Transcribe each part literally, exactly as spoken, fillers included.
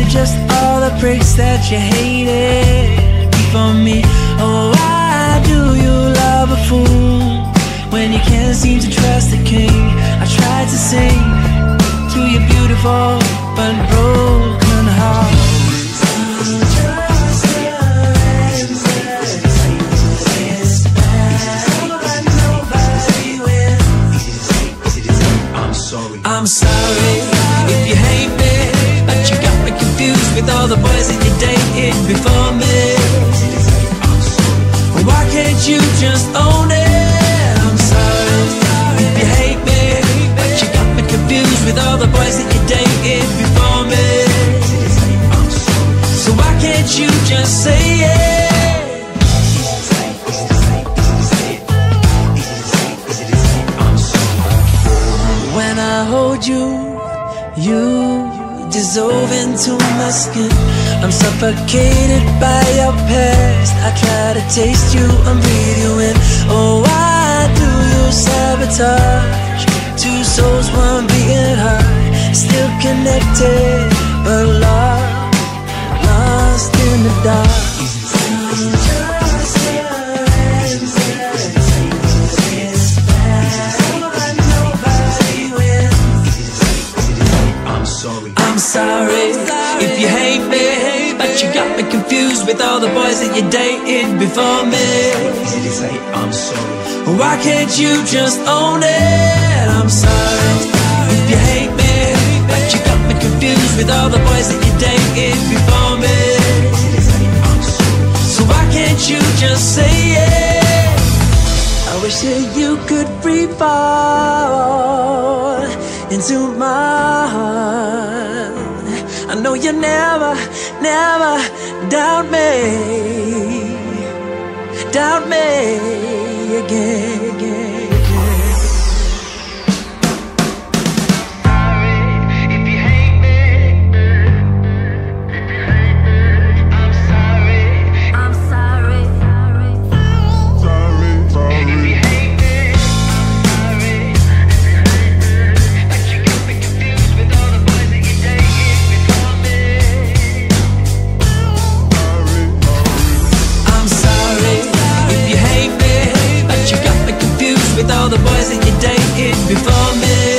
are just all the bricks that you hated before me. Oh, why do you love a fool when you can't seem to trust the king? I tried to sing to your beautiful but broken heart. I'm sorry if you hate me, but you got me confused with all the boys that you dated before me. Why can't you just own it? I'm sorry if you hate me, but you got me confused with all the boys that you dated before me. So why can't you just say it? When I hold you, you dissolve into my skin. I'm suffocated by your past. I try to taste you and breathe you in. Oh, why do you sabotage two souls, one beating heart, still connected but lost, lost in the dark. I'm sorry if you hate me, but you got me confused with all the boys that you dated before me. I'm sorry. Why can't you just own it? I'm sorry if you hate me, but you got me confused with all the boys that you dated before me. So why can't you just say it? I wish that you could free fall into my heart. I know you never, never doubt me, doubt me again, again. With all the boys that you dated before me.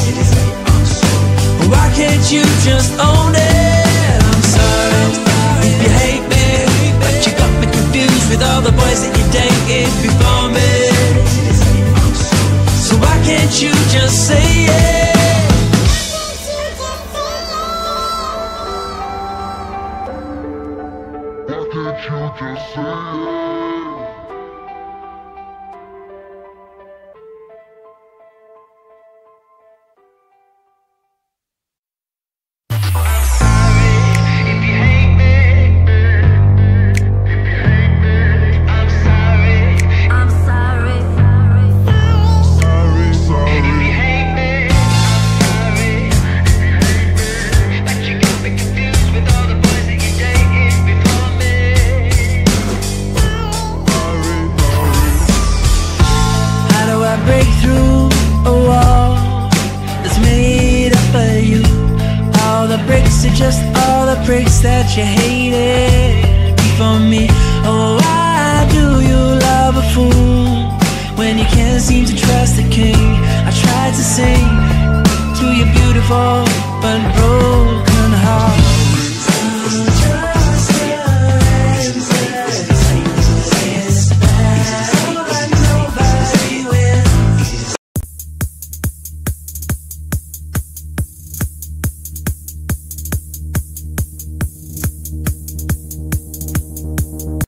Why can't you just own it? I'm sorry if you hate me, but you got me confused with all the boys that you dated before me. So why can't you just say it? Why can't you just say it? Break through a wall that's made up of you. All the bricks are just all the bricks that you hated before me. Oh, I